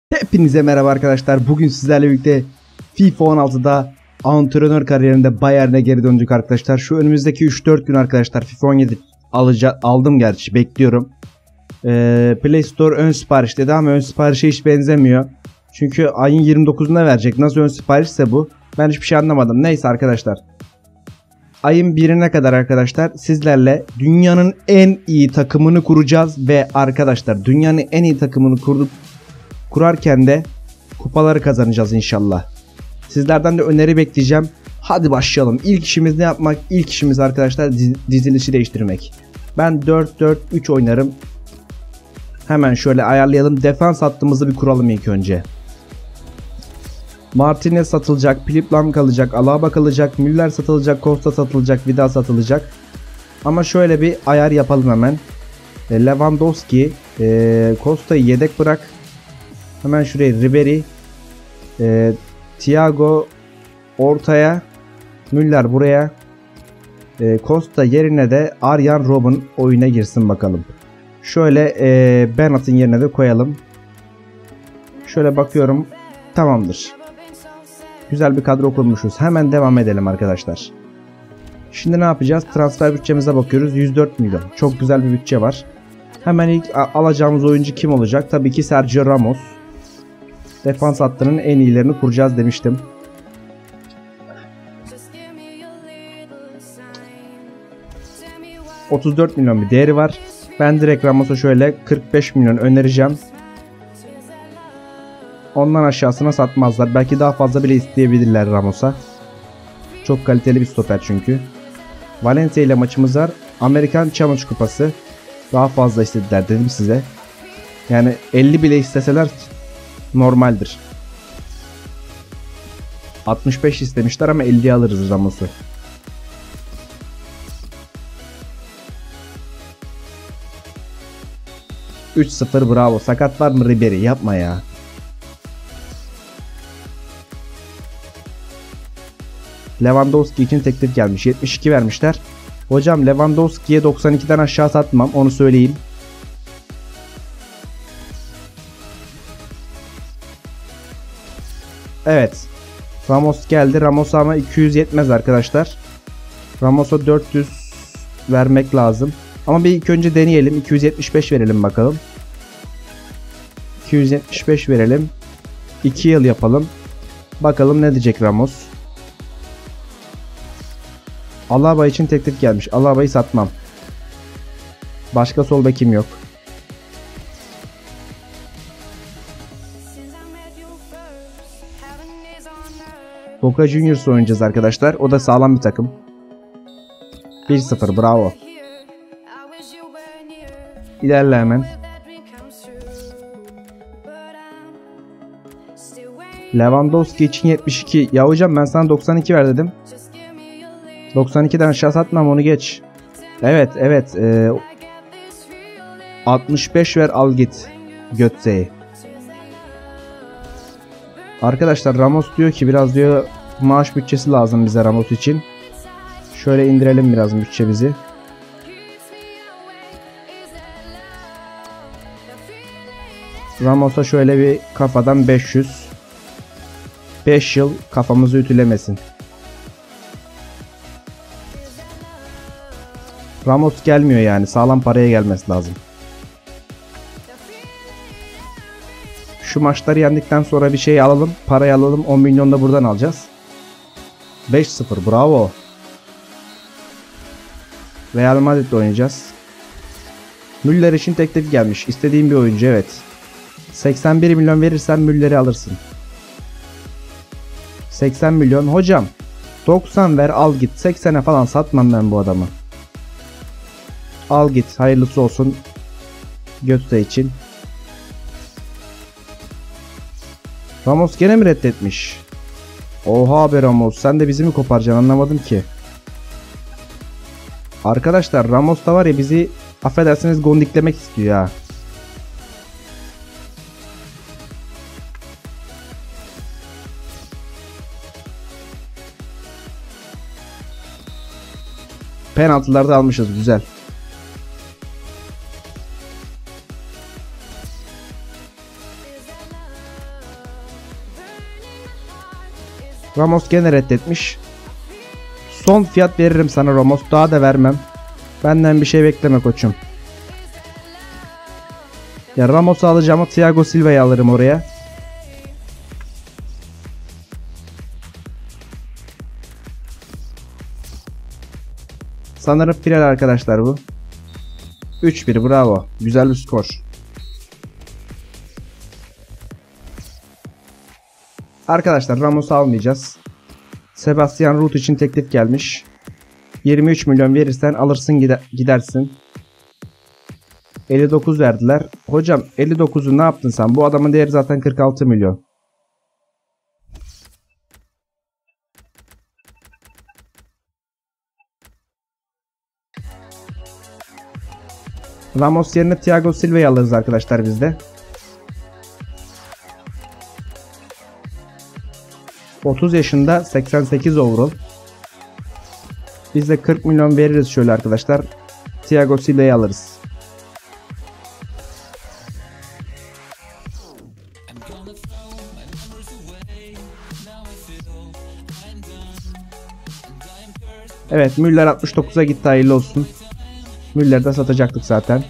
Hepinize merhaba arkadaşlar. Bugün sizlerle birlikte FIFA 16'da antrenör kariyerinde Bayern'e geri döndük arkadaşlar. Şu önümüzdeki 3-4 gün arkadaşlar FIFA 17 aldım gerçi, bekliyorum. Play Store ön sipariş dedi ama ön siparişe hiç benzemiyor. Çünkü ayın 29'unda verecek. Nasıl ön siparişse bu. Ben hiçbir şey anlamadım. Neyse arkadaşlar. Ayın 1'ine kadar arkadaşlar sizlerle dünyanın en iyi takımını kuracağız ve arkadaşlar dünyanın en iyi takımını kurarken de kupaları kazanacağız inşallah. Sizlerden de öneri bekleyeceğim. Hadi başlayalım. İlk işimiz ne yapmak? İlk işimiz arkadaşlar dizilişi değiştirmek. Ben 4-4-3 oynarım. Hemen şöyle ayarlayalım. Defans hattımızı bir kuralım ilk önce. Martinez satılacak, Philipp Lahm kalacak, Alaba kalacak, Müller satılacak, Costa satılacak, Vidal satılacak. Ama şöyle bir ayar yapalım hemen. Lewandowski, Costa'yı yedek bırak. Hemen şuraya Ribery, Thiago ortaya, Müller buraya, Costa yerine de Arjen Robben oyuna girsin bakalım. Şöyle Bernat'ın yerine de koyalım. Şöyle bakıyorum, tamamdır. Güzel bir kadro kurmuşuz. Hemen devam edelim arkadaşlar. Şimdi ne yapacağız? Transfer bütçemize bakıyoruz. 104 milyon. Çok güzel bir bütçe var. Hemen ilk alacağımız oyuncu kim olacak? Tabii ki Sergio Ramos. Defans hattının en iyilerini kuracağız demiştim. $34 milyon bir değeri var. Ben direkt Ramos'a şöyle 45 milyon önereceğim. Ondan aşağısına satmazlar. Belki daha fazla bile isteyebilirler Ramos'a. Çok kaliteli bir stoper çünkü. Valencia ile maçımız var. Amerikan Challenge kupası. Daha fazla istediler dedim size. Yani 50 bile isteseler normaldir. 65 istemişler ama 50 alırız Ramos'u. ...3-0 bravo. Sakat var mı Ribery? Yapma ya. Lewandowski için teklif gelmiş. 72 vermişler. Hocam Lewandowski'ye 92'den aşağı satmam. Onu söyleyeyim. Evet. Ramos geldi. Ramos'a ama 200 yetmez arkadaşlar. Ramos'a 400 vermek lazım. Ama bir ilk önce deneyelim. 275 verelim bakalım. 275 verelim. 2 yıl yapalım. Bakalım ne diyecek Ramos. Alaba için teklif gelmiş. Alaba'yı satmam. Başka sol bekim yok. Boca Juniors oynayacağız arkadaşlar. O da sağlam bir takım. 1-0 bravo. İlerle hemen. Lewandowski için 72. Ya hocam ben sana 92 ver dedim. 92'den aşağı satmam, onu geç. Evet. 65 ver al git. Götze'yi. Arkadaşlar Ramos diyor ki biraz diyor maaş bütçesi lazım bize Ramos için. Şöyle indirelim biraz bütçemizi. Ramos'a şöyle bir kafadan 500. 5 yıl kafamızı ütülemesin. Ramos gelmiyor yani. Sağlam paraya gelmesi lazım. Şu maçları yendikten sonra bir şey alalım. Parayı alalım. 10 milyon da buradan alacağız. 5-0 bravo. Real Madrid'de oynayacağız. Müller için teklif gelmiş. İstediğim bir oyuncu, evet. 81 milyon verirsen Müller'i alırsın. 80 milyon. Hocam 90 ver al git. 80'e falan satmam ben bu adamı. Al git. Hayırlısı olsun. Götze için. Ramos gene mi reddetmiş? Oha be Ramos. Sen de bizi mi koparacaksın? Anlamadım ki. Arkadaşlar Ramos da var ya, bizi affedersiniz gondiklemek istiyor ha. Penaltılarda almışız. Güzel. Ramos gene reddetmiş. Son fiyat veririm sana Ramos. Daha da vermem. Benden bir şey bekleme koçum. Ya Ramos'u alacağım, Thiago Silva'yı alırım oraya. Sanırım final arkadaşlar bu. 3-1, bravo. Güzel bir skor. Arkadaşlar Ramos'u almayacağız. Sebastian Ruud için teklif gelmiş. 23 milyon verirsen alırsın gidersin. 59 verdiler. Hocam 59'u ne yaptın sen? Bu adamın değeri zaten 46 milyon. Ramos yerine Thiago Silva'yı alırız arkadaşlar bizde. 30 yaşında 88 overall. Biz de 40 milyon veririz şöyle arkadaşlar. Thiago Silva'yı alırız. Evet, Müller 69'a gitti, hayırlı olsun. Müller'i de satacaktık zaten.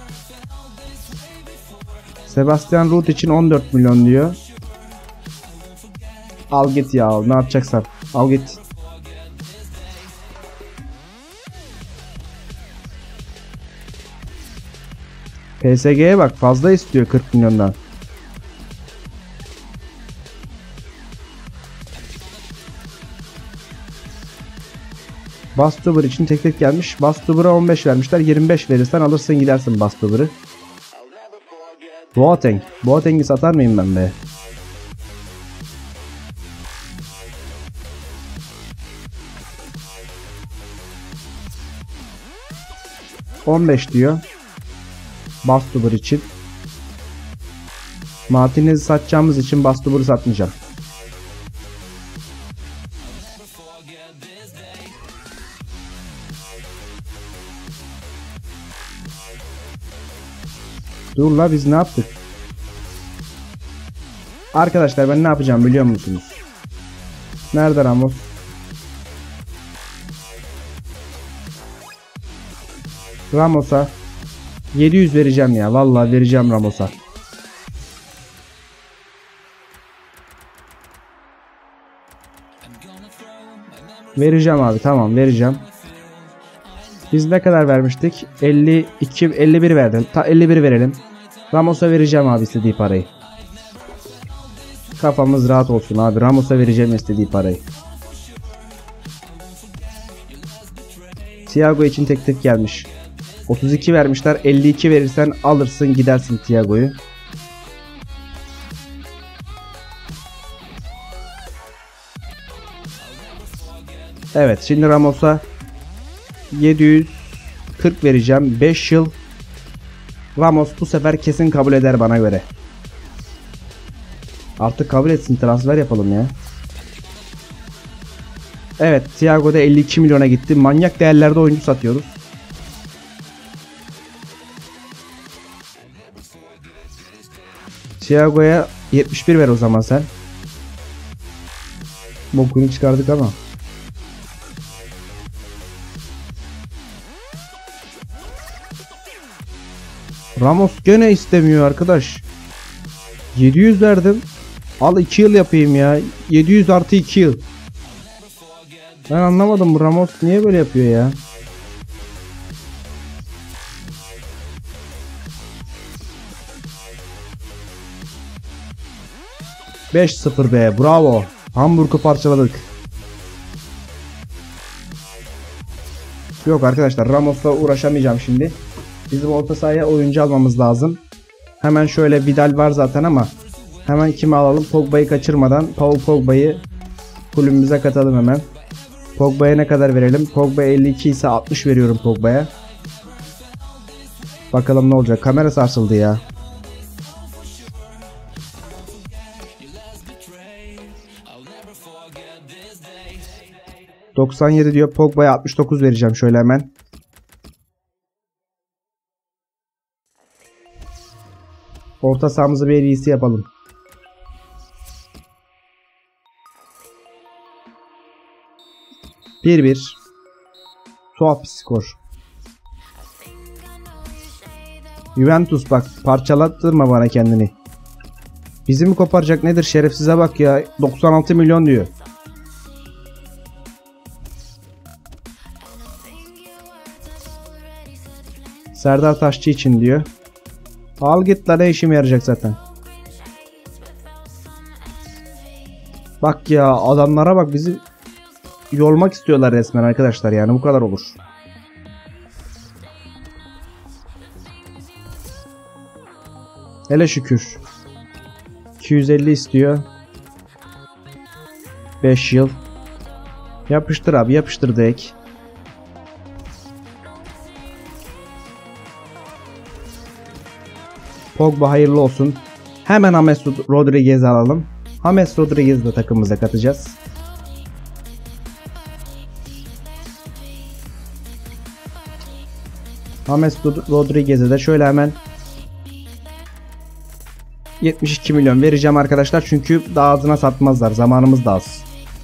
Sebastian Ruud için 14 milyon diyor. Al git ya, ne yapacaksan. Al git. PSG'ye bak, fazla istiyor 40 milyondan. Bastuber için teklif gelmiş. Bastuber'a 15 vermişler. 25 verirsen alırsın gidersin Bastuber'ı. Boateng. Boateng'i satar mıyım ben be? ...15 diyor. Bastuber için. Martinez'i satacağımız için Bastuber'ı satmayacağım. Dur la, biz ne yaptık? Arkadaşlar ben ne yapacağım biliyor musunuz? Nerede Ramos? Ramos'a 700 vereceğim ya. Vallahi vereceğim Ramos'a. Vereceğim abi, tamam vereceğim. Biz ne kadar vermiştik? 52, 51 verdim. 51 verelim. Ramos'a vereceğim abi istediği parayı. Kafamız rahat olsun abi. Ramos'a vereceğim istediği parayı. Thiago için teklif gelmiş. 32 vermişler. 52 verirsen alırsın gidersin Thiago'yu. Evet, şimdi Ramos'a 740 vereceğim. 5 yıl. Ramos bu sefer kesin kabul eder bana göre. Artık kabul etsin, transfer yapalım ya. Evet, Thiago'da 52 milyona gitti. Manyak değerlerde oyuncu satıyoruz. Thiago'ya 71 ver o zaman sen. Bokunu çıkardık ama. Ramos gene istemiyor arkadaş. 700 verdim. Al 2 yıl yapayım ya. 700 artı 2 yıl. Ben anlamadım, bu Ramos niye böyle yapıyor ya. ...5-0 be, bravo. Hamburg'u parçaladık. Yok arkadaşlar, Ramos'la uğraşamayacağım şimdi. Bizim orta sahaya oyuncu almamız lazım. Hemen şöyle, Vidal var zaten ama hemen kimi alalım? Pogba'yı kaçırmadan Paul Pogba'yı kulübümüze katalım hemen. Pogba'ya ne kadar verelim? Pogba 52 ise 60 veriyorum Pogba'ya. Bakalım ne olacak? Kamera sarsıldı ya. ...97 diyor. Pogba'ya 69 vereceğim şöyle hemen. Orta sahamızı bir iyisi yapalım. 1-1. Tuhaf bir skor. Juventus bak, parçalattırma bana kendini. Bizi mi koparacak nedir, şerefsize bak ya. 96 milyon diyor. Serdar Taşçı için diyor. Al git la, ne işime yarayacak zaten. Bak ya, adamlara bak, bizi yolmak istiyorlar resmen arkadaşlar, yani bu kadar olur. Hele şükür. 250 istiyor. 5 yıl. Yapıştır abi, yapıştır direkt. Pogba hayırlı olsun. Hemen James Rodriguez'i alalım. James Rodriguez'i de takımımıza katacağız. James Rodriguez'e de şöyle hemen 72 milyon vereceğim arkadaşlar, çünkü daha azına satmazlar. Zamanımız da az.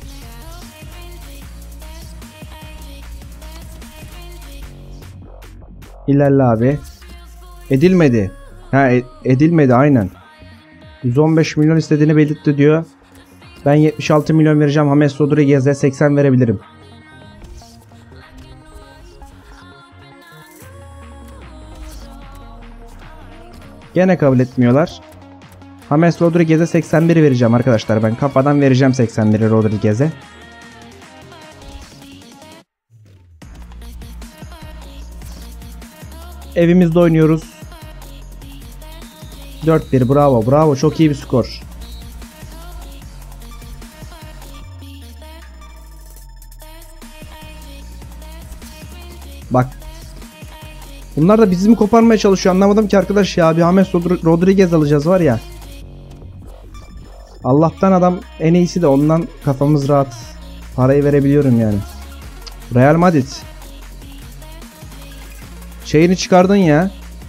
İlerle abi. Edilmedi. Ha, edilmedi aynen. 115 milyon istediğini belirtti diyor. Ben 76 milyon vereceğim. James Rodriguez'e 80 verebilirim. Gene kabul etmiyorlar. James Rodriguez'e 81'i vereceğim arkadaşlar. Ben kafadan vereceğim 81'i Rodriguez'e. Evimizde oynuyoruz. 4-1, bravo bravo, çok iyi bir skor. Bak. Bunlar da bizi mi koparmaya çalışıyor, anlamadım ki arkadaş ya. Bir James Rodriguez alacağız var ya. Allah'tan adam en iyisi de, ondan kafamız rahat. Parayı verebiliyorum yani. Real Madrid. Şeyini çıkardın ya.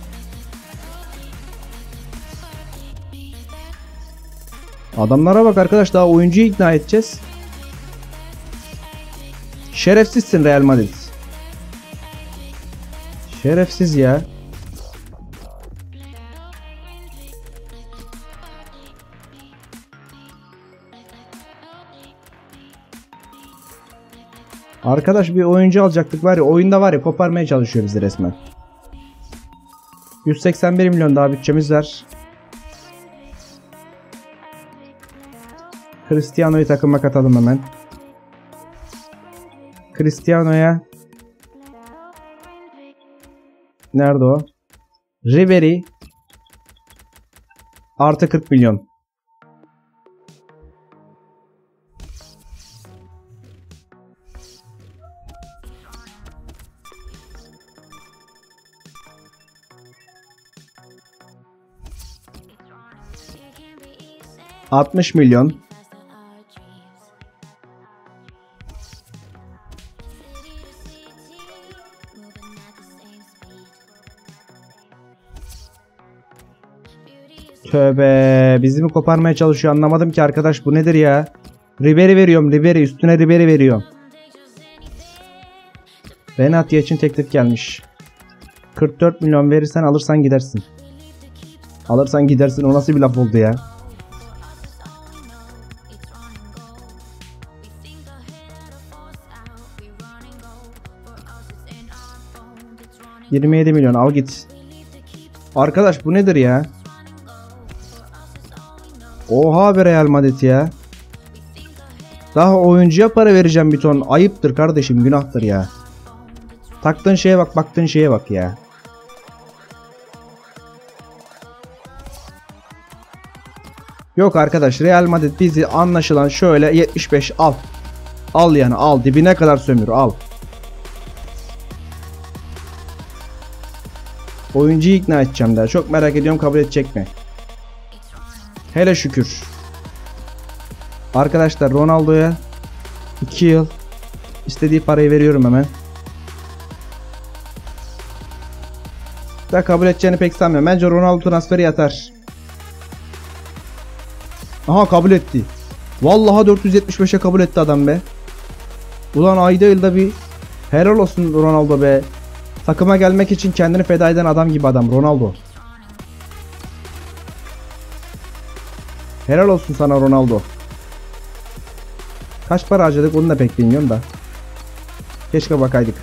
Adamlara bak arkadaş, daha oyuncuyu ikna edeceğiz. Şerefsizsin Real Madrid. Şerefsiz ya. Arkadaş bir oyuncu alacaktık var ya, oyunda var ya, koparmaya çalışıyor bizi resmen. 181 milyon daha bütçemiz var. Cristiano'yu takıma katalım hemen. Cristiano'ya nerede o? Ribery artı 40 milyon. $60 milyon. Tövbe, bizi mi koparmaya çalışıyor, anlamadım ki arkadaş, bu nedir ya? Ribery veriyorum, Ribery, üstüne Ribery veriyorum. Benatia için teklif gelmiş. 44 milyon verirsen alırsan gidersin. Alırsan gidersin, o nasıl bir laf oldu ya? $27 milyon, al git. Arkadaş bu nedir ya? Oha be Real Madrid ya. Daha oyuncuya para vereceğim bir ton. Ayıptır kardeşim, günahtır ya. Taktığın şeye bak, baktığın şeye bak ya. Yok arkadaş, Real Madrid bizi anlaşılan şöyle 75 al. Al yani, al dibine kadar sömür, al. Oyuncuyu ikna edeceğim daha. Çok merak ediyorum, kabul edecek mi? Hele şükür. Arkadaşlar Ronaldo'ya 2 yıl istediği parayı veriyorum hemen. Da kabul edeceğini pek sanmıyorum. Bence Ronaldo transferi yatar. Aha, kabul etti. Vallahi 475'e kabul etti adam be. Ulan ayda yılda bir helal olsun Ronaldo be. Takıma gelmek için kendini feda eden adam gibi adam Ronaldo. Helal olsun sana Ronaldo. Kaç para harcadık onu da pek bilmiyorum da. Keşke bakaydık.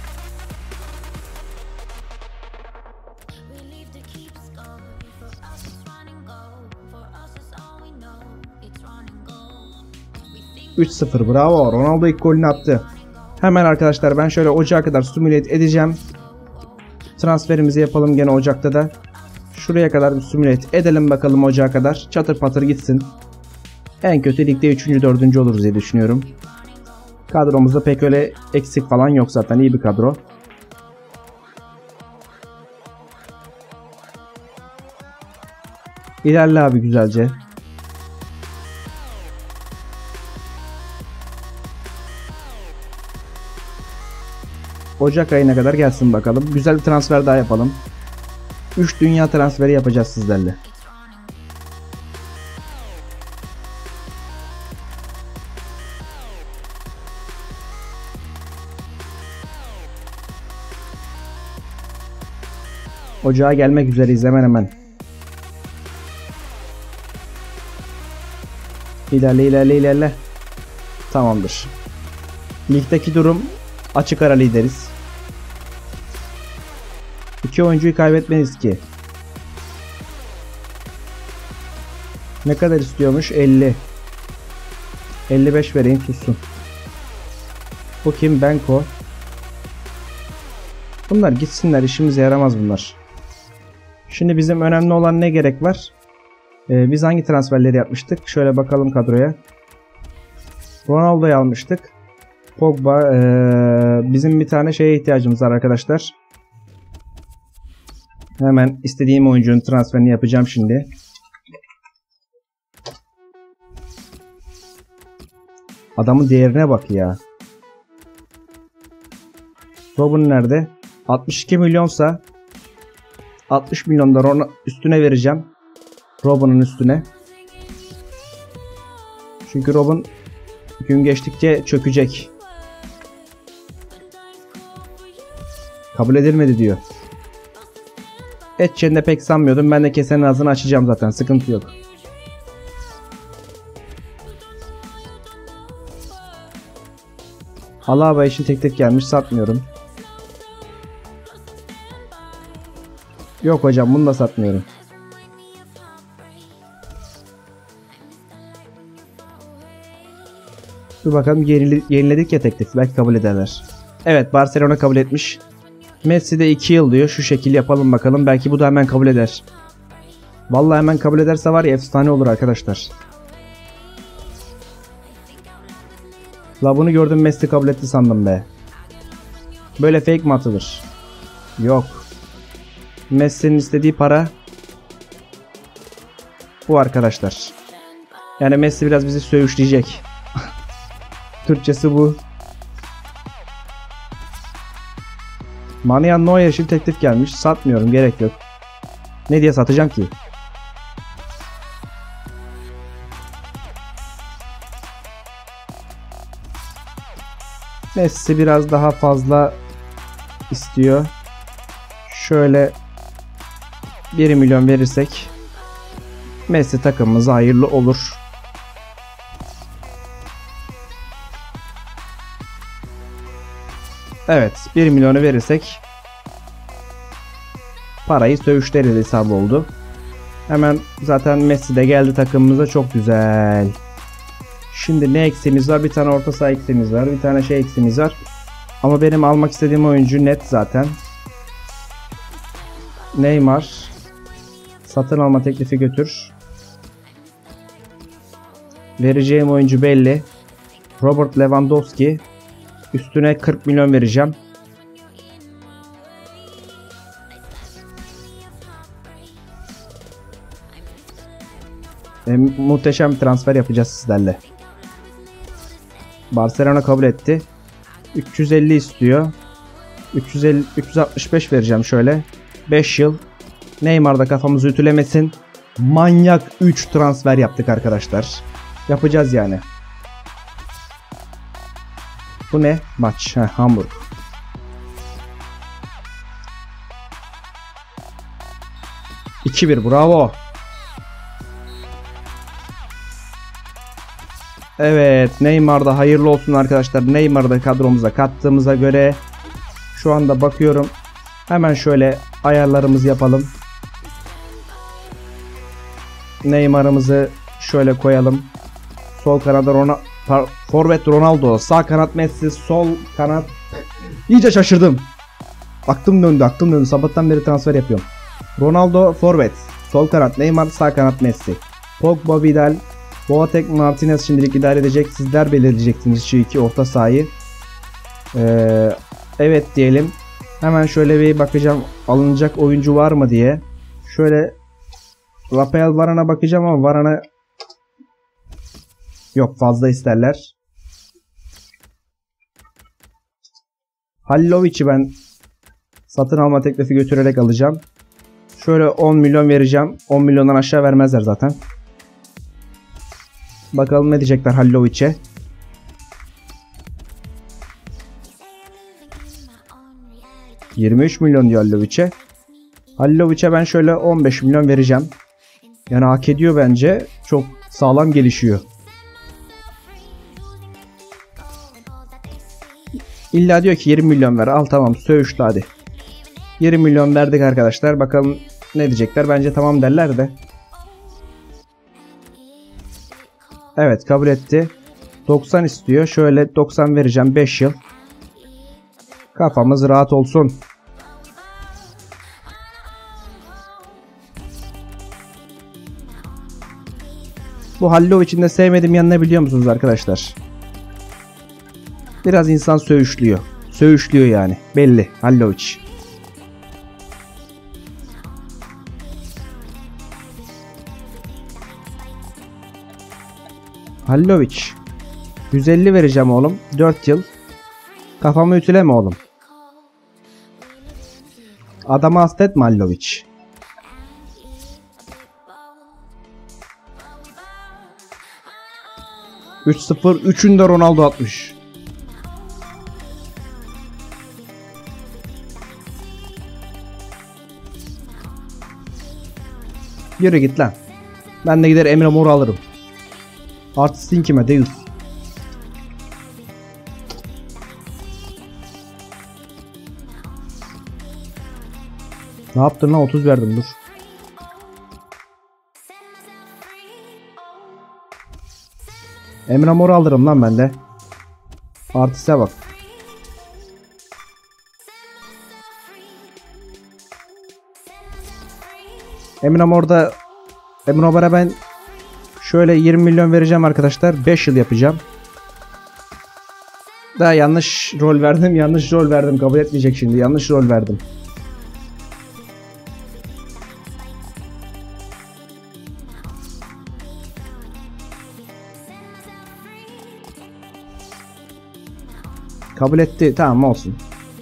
...3-0 bravo. Ronaldo ilk golünü attı. Hemen arkadaşlar ben şöyle Ocağa kadar simulate edeceğim. Transferimizi yapalım gene Ocak'ta da. Şuraya kadar bir simulate edelim bakalım Ocağa kadar. Çatır patır gitsin. En kötü ligde 3. 4. oluruz diye düşünüyorum. Kadromuzda pek öyle eksik falan yok zaten. İyi bir kadro. İlerle abi güzelce. Ocak ayına kadar gelsin bakalım. Güzel bir transfer daha yapalım. 3 dünya transferi yapacağız sizlerle. Ocağa gelmek üzereyiz hemen hemen. İlerle. Tamamdır. Ligdeki durum açık ara lideriz. 2 oyuncuyu kaybetmeyiz ki. Ne kadar istiyormuş? 50. 55 vereyim tutsun. Bu kim? Benko. Bunlar gitsinler, işimize yaramaz bunlar. Şimdi bizim önemli olan ne gerek var? Biz hangi transferleri yapmıştık? Şöyle bakalım kadroya. Ronaldo'yu almıştık. Pogba. Bizim bir tane şeye ihtiyacımız var arkadaşlar. Hemen istediğim oyuncunun transferini yapacağım şimdi. Adamın değerine bak ya. Robin nerede? 62 milyonsa 60 milyon da üstüne vereceğim. Robin'in üstüne. Çünkü Robin gün geçtikçe çökecek. Kabul edilmedi diyor. Edeceğini de pek sanmıyordum. Ben de kesenin ağzını açacağım zaten. Sıkıntı yok. Alaba için teklif gelmiş. Satmıyorum. Yok hocam bunu da satmıyorum. Dur bakalım yeniledik ya teklif. Belki kabul ederler. Evet Barcelona kabul etmiş. Messi de 2 yıl diyor. Şu şekil yapalım bakalım. Belki bu da hemen kabul eder. Vallahi hemen kabul ederse var ya efsane olur arkadaşlar. La bunu gördüm Messi kabul etti sandım be. Böyle fake mi atılır? Yok. Messi'nin istediği para bu arkadaşlar. Yani Messi biraz bizi söğüşleyecek. Türkçesi bu. Manuel Neuer için teklif gelmiş. Satmıyorum, gerek yok. Ne diye satacağım ki? Messi biraz daha fazla istiyor. Şöyle 1 milyon verirsek Messi takımımıza hayırlı olur. Evet 1 milyonu verirsek parayı söğüşleriz hesabı oldu. Hemen zaten Messi de geldi takımımıza, çok güzel. Şimdi ne eksiğimiz var? Bir tane orta saha eksiğimiz var. Bir tane şey eksiğimiz var. Ama benim almak istediğim oyuncu net zaten. Neymar. Satın alma teklifi götür. Vereceğim oyuncu belli. Robert Lewandowski. Üstüne 40 milyon vereceğim. Muhteşem bir transfer yapacağız sizlerle. Barcelona kabul etti. 350 istiyor. 365 vereceğim şöyle. 5 yıl. Neymar da kafamızı ütülemesin. Manyak 3 transfer yaptık arkadaşlar. Yapacağız yani. Bu ne? Maç. Hamburg. ...2-1 bravo. Evet, Neymar'da hayırlı olsun arkadaşlar. Neymar'ı da kadromuza kattığımıza göre şu anda bakıyorum. Hemen şöyle ayarlarımızı yapalım. Neymar'ımızı şöyle koyalım. Sol kanada forvet Ronaldo, sağ kanat Messi, sol kanat iyice şaşırdım. Aklım döndü. Sabahtan beri transfer yapıyorum. Ronaldo forvet, sol kanat Neymar, sağ kanat Messi. Pogba, Vidal, Boateng, Martinez şimdilik idare edecek. Sizler belirleyeceksiniz şu iki orta sahayı. Evet diyelim. Hemen şöyle bir bakacağım alınacak oyuncu var mı diye. Şöyle Rafael Varane'a bakacağım ama Varane yok, fazla isterler. Halilovic'i ben satın alma teklifi götürerek alacağım. Şöyle 10 milyon vereceğim. 10 milyondan aşağı vermezler zaten. Bakalım ne diyecekler Halilovic'e. $23 milyon diyor Halilovic'e. Halilovic'e ben şöyle 15 milyon vereceğim. Yani hak ediyor bence. Çok sağlam gelişiyor. İlla diyor ki 20 milyon ver. Al tamam, söğüşlü hadi. 20 milyon verdik arkadaşlar. Bakalım ne diyecekler. Bence tamam derler de. Evet, kabul etti. 90 istiyor. Şöyle 90 vereceğim. 5 yıl. Kafamız rahat olsun. Bu Halilovic'in de sevmediğim yanı ne biliyor musunuz arkadaşlar? Biraz insan söğüşlüyor. Söğüşlüyor yani. Belli. Halilovic. Halilovic. 150 vereceğim oğlum. 4 yıl. Kafamı ütüleme oğlum. Adamı hasta etme Halilovic. ...3-0... ...3'ünü de Ronaldo atmış. Yürü git lan. Ben de gider Emre Mor'u alırım. Artistin kime değil. Ne yaptın lan? 30 verdim, dur. Emre Mor'u alırım lan ben de. Artiste bak. Emre Mor'a ben şöyle 20 milyon vereceğim arkadaşlar. 5 yıl yapacağım. Daha yanlış rol verdim. Kabul etmeyecek şimdi. Yanlış rol verdim. Kabul etti. Tamam, olsun.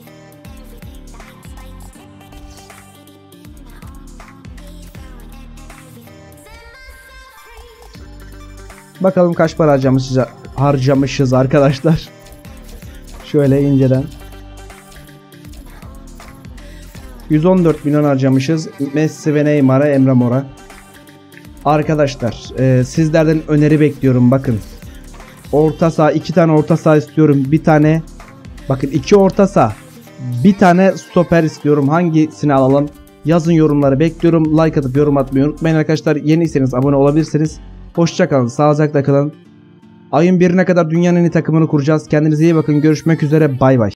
Bakalım kaç para harcamışız arkadaşlar. Şöyle inceden. 114 milyon harcamışız. Messi ve Neymar'a, Emre Mor'a. Arkadaşlar sizlerden öneri bekliyorum. Bakın. Orta saha, 2 tane orta saha istiyorum. Bir tane, bakın 2 orta saha. Bir tane stoper istiyorum. Hangisini alalım? Yazın yorumları bekliyorum. Like atıp yorum atmayı unutmayın arkadaşlar. Yeniyseniz abone olabilirsiniz. Hoşça kalın. Sağlıcakla kalın. Ayın 1'ine kadar dünyanın en iyi takımını kuracağız. Kendinize iyi bakın. Görüşmek üzere. Bay bay.